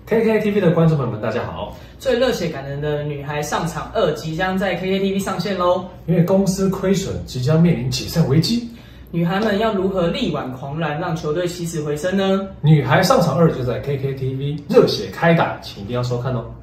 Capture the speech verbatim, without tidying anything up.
K K T V 的观众朋友们，大家好！ 最热血感人的女孩上场二即将在 K K T V 上线喽！ 因为公司亏损，即将面临解散危机， 女孩们要如何力挽狂澜，让球队起死回生呢？ 女孩上场二就在 K K T V 热血开打，请一定要收看哦！